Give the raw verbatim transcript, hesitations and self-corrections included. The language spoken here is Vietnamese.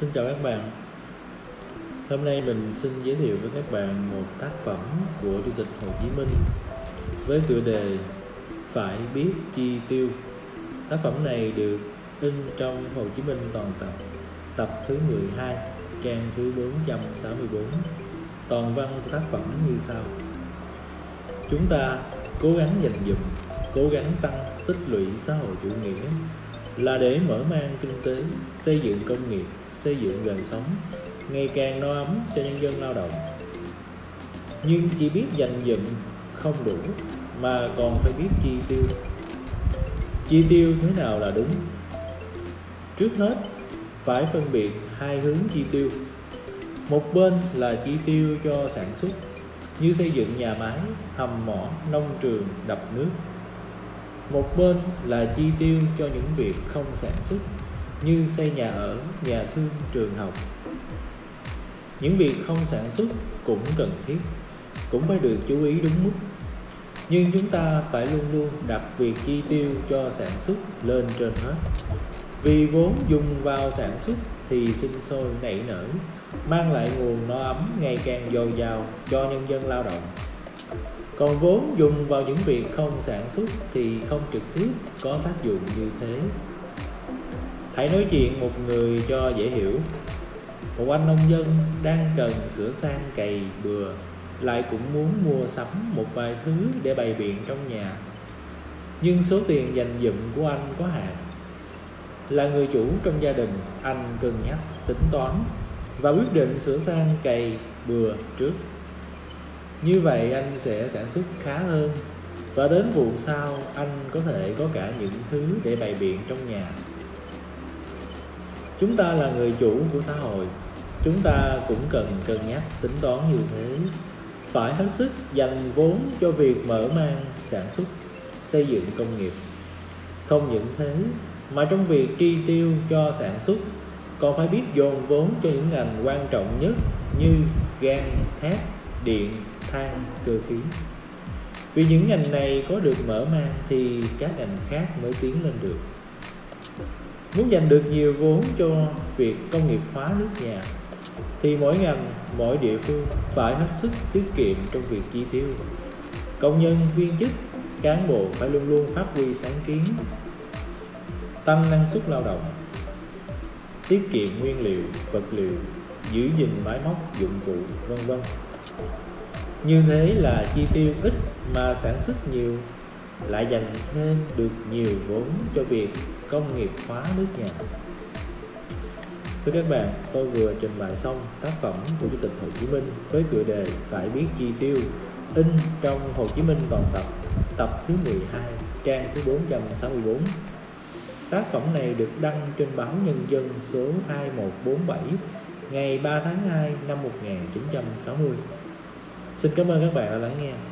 Xin chào các bạn. Hôm nay mình xin giới thiệu với các bạn một tác phẩm của Chủ tịch Hồ Chí Minh với tựa đề Phải biết chi tiêu. Tác phẩm này được in trong Hồ Chí Minh toàn tập, tập thứ mười hai, trang thứ bốn trăm sáu mươi bốn. Toàn văn của tác phẩm như sau: Chúng ta cố gắng dành dụm, cố gắng tăng tích lũy xã hội chủ nghĩa là để mở mang kinh tế, xây dựng công nghiệp, xây dựng đời sống ngày càng no ấm cho nhân dân lao động. Nhưng chỉ biết dành dụm không đủ, mà còn phải biết chi tiêu. Chi tiêu thế nào là đúng? Trước hết, phải phân biệt hai hướng chi tiêu. Một bên là chi tiêu cho sản xuất, như xây dựng nhà máy, hầm mỏ, nông trường, đập nước. Một bên là chi tiêu cho những việc không sản xuất, như xây nhà ở, nhà thương, trường học. Những việc không sản xuất cũng cần thiết, cũng phải được chú ý đúng mức. Nhưng chúng ta phải luôn luôn đặt việc chi tiêu cho sản xuất lên trên hết. Vì vốn dùng vào sản xuất thì sinh sôi nảy nở, mang lại nguồn no ấm ngày càng dồi dào cho nhân dân lao động. Còn vốn dùng vào những việc không sản xuất thì không trực tiếp có tác dụng như thế. Hãy nói chuyện một người cho dễ hiểu. Một anh nông dân đang cần sửa sang cày bừa, lại cũng muốn mua sắm một vài thứ để bày biện trong nhà. Nhưng số tiền dành dụm của anh có hạn. Là người chủ trong gia đình, anh cân nhắc, tính toán và quyết định sửa sang cày bừa trước. Như vậy anh sẽ sản xuất khá hơn, và đến vụ sau anh có thể có cả những thứ để bày biện trong nhà. Chúng ta là người chủ của xã hội, chúng ta cũng cần cân nhắc, tính toán như thế. Phải hết sức dành vốn cho việc mở mang sản xuất, xây dựng công nghiệp. Không những thế, mà trong việc chi tiêu cho sản xuất, còn phải biết dồn vốn cho những ngành quan trọng nhất như gan, thép, điện, than, cơ khí. Vì những ngành này có được mở mang thì các ngành khác mới tiến lên được. Muốn giành được nhiều vốn cho việc công nghiệp hóa nước nhà thì mỗi ngành, mỗi địa phương phải hết sức tiết kiệm trong việc chi tiêu. Công nhân, viên chức, cán bộ phải luôn luôn phát huy sáng kiến, tăng năng suất lao động, tiết kiệm nguyên liệu, vật liệu, giữ gìn máy móc, dụng cụ, vân vân. Như thế là chi tiêu ít mà sản xuất nhiều, lại dành thêm được nhiều vốn cho việc công nghiệp hóa nước nhà. Thưa các bạn, tôi vừa trình bày xong tác phẩm của Chủ tịch Hồ Chí Minh với tựa đề Phải biết chi tiêu, in trong Hồ Chí Minh toàn tập, tập thứ mười hai, trang thứ bốn trăm sáu mươi bốn. Tác phẩm này được đăng trên báo Nhân dân số hai một bốn bảy ngày ba tháng hai năm một nghìn chín trăm sáu mươi. Xin cảm ơn các bạn đã lắng nghe.